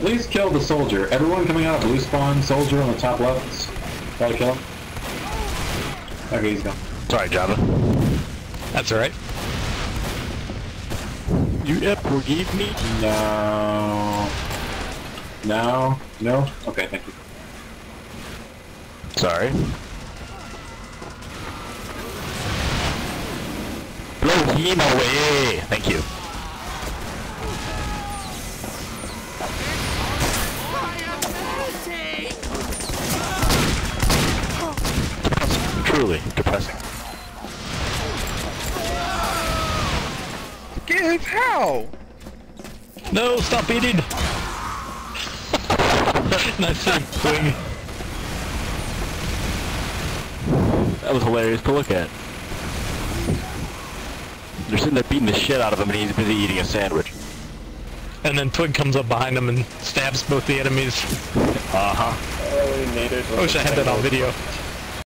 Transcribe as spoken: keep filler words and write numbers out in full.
Please kill the soldier. Everyone coming out of blue spawn, soldier on the top left. Try to kill him. Okay, he's gone. Sorry, Java. That's alright. You forgive me? No. No. No? Okay, thank you. Sorry. Blow him away! Thank you. Truly depressing. Give how? No, stop eating! Nice swing. That was hilarious to look at. They're sitting there beating the shit out of him and he's busy eating a sandwich. And then Twig comes up behind him and stabs both the enemies. Uh-huh. I wish I had that on video.